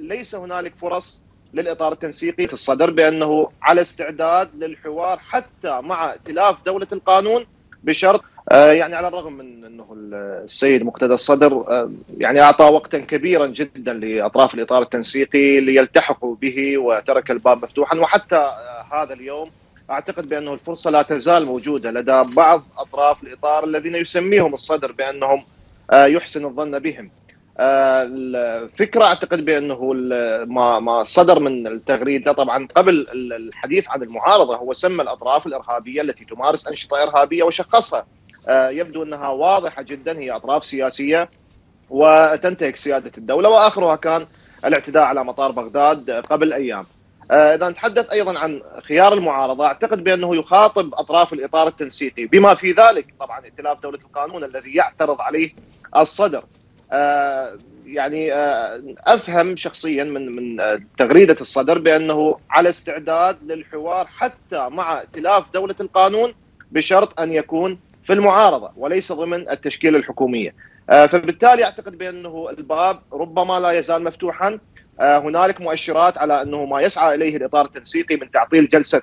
ليس هنالك فرص للإطار التنسيقي في الصدر بأنه على استعداد للحوار حتى مع ائتلاف دولة القانون بشرط يعني على الرغم من أنه السيد مقتدى الصدر يعني أعطى وقتا كبيرا جدا لأطراف الإطار التنسيقي ليلتحقوا به وترك الباب مفتوحا، وحتى هذا اليوم أعتقد بأنه الفرصة لا تزال موجودة لدى بعض أطراف الإطار الذين يسميهم الصدر بأنهم يحسن الظن بهم. الفكرة أعتقد بأنه ما صدر من التغريدة طبعا قبل الحديث عن المعارضة هو سمى الأطراف الإرهابية التي تمارس أنشطة إرهابية وشخصها. يبدو أنها واضحة جدا، هي أطراف سياسية وتنتهك سيادة الدولة، وآخرها كان الاعتداء على مطار بغداد قبل أيام. إذا نتحدث أيضا عن خيار المعارضة، أعتقد بأنه يخاطب أطراف الإطار التنسيقي بما في ذلك طبعا ائتلاف دولة القانون الذي يعترض عليه الصدر. يعني أفهم شخصيا من تغريدة الصدر بأنه على استعداد للحوار حتى مع ائتلاف دولة القانون بشرط أن يكون في المعارضة وليس ضمن التشكيلة الحكومية. فبالتالي أعتقد بأنه الباب ربما لا يزال مفتوحا. هنالك مؤشرات على أنه ما يسعى إليه الإطار التنسيقي من تعطيل جلسة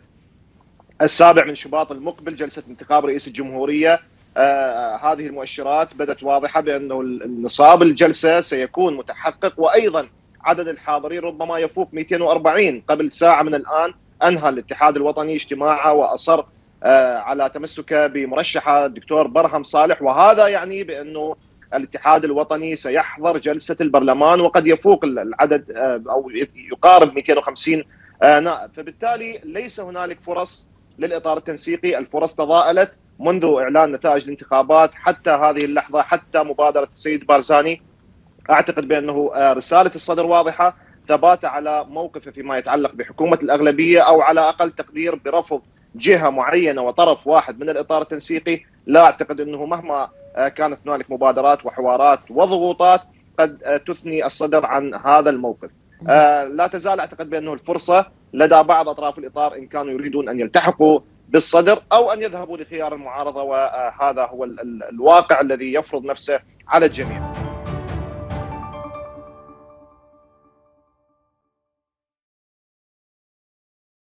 7 من شباط المقبل، جلسة انتخاب رئيس الجمهورية. هذه المؤشرات بدت واضحة بأنه النصاب الجلسة سيكون متحقق، وأيضا عدد الحاضرين ربما يفوق 240. قبل ساعة من الآن أنهى الاتحاد الوطني اجتماعه وأصر على تمسكه بمرشحه الدكتور برهم صالح، وهذا يعني بأنه الاتحاد الوطني سيحضر جلسة البرلمان وقد يفوق العدد أو يقارب 250 نائب. فبالتالي ليس هنالك فرص للإطار التنسيقي، الفرص تضاءلت منذ إعلان نتائج الانتخابات حتى هذه اللحظة، حتى مبادرة السيد بارزاني. أعتقد بأنه رسالة الصدر واضحة، ثبات على موقفه فيما يتعلق بحكومة الأغلبية، أو على أقل تقدير برفض جهة معينة وطرف واحد من الإطار التنسيقي. لا أعتقد أنه مهما كانت هنالك مبادرات وحوارات وضغوطات قد تثني الصدر عن هذا الموقف. لا تزال أعتقد بأنه الفرصة لدى بعض أطراف الإطار إن كانوا يريدون أن يلتحقوا بالصدر أو أن يذهبوا لخيار المعارضة، وهذا هو الواقع الذي يفرض نفسه على الجميع.